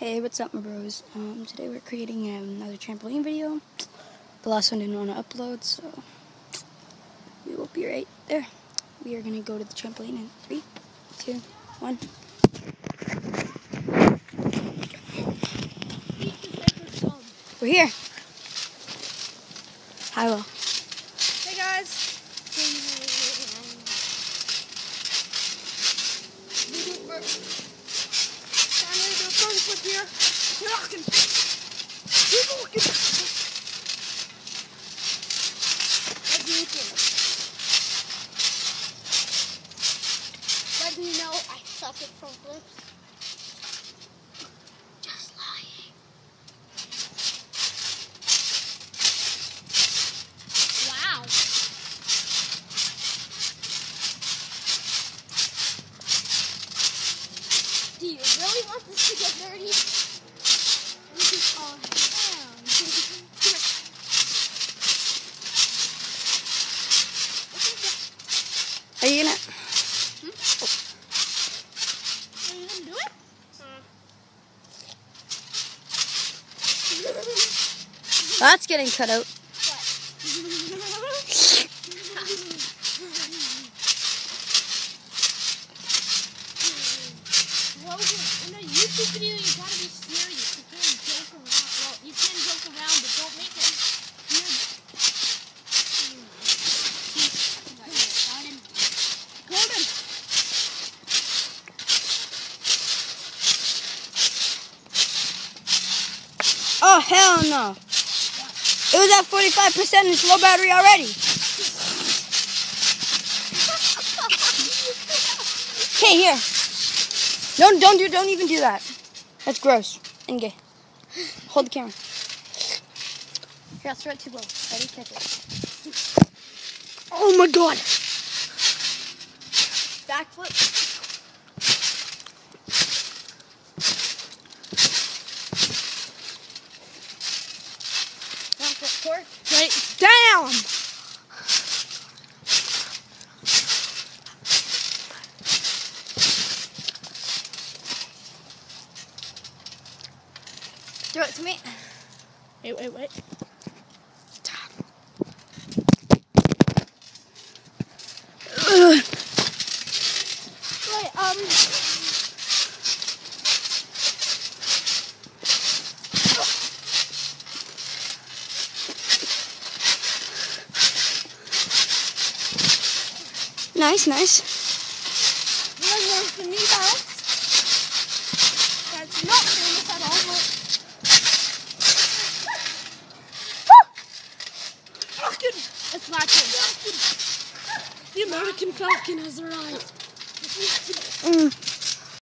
Hey, what's up, my bros? Today we're creating another trampoline video. The last one didn't want to upload, so we will be right there. We are going to go to the trampoline in 3, 2, 1. We're here. Hi, Will. Hey, guys. I'm going to do a front flip here. Rockin'. But do you know I suck at front flips? Just lying. Wow. Do you really want this to get dirty? This is all down. Are you going to... Are you gonna do it? That's getting cut out. Logan, in a YouTube video, you gotta be serious. You can't joke around. Well, you can joke around, but don't make it weird. Gordon. Oh, hell no. It was at 45% and it's low battery already. Okay, here. Don't even do that. That's gross and gay. Hold the camera. Here, I'll throw it too low. Ready, catch it. Oh my god. Backflip. Front flip forward. Right down. Throw it to me. Wait. Wait, Nice. One more for me bounce. That's not famous at all, but... Falcon! It's my turn. The American Falcon has arrived.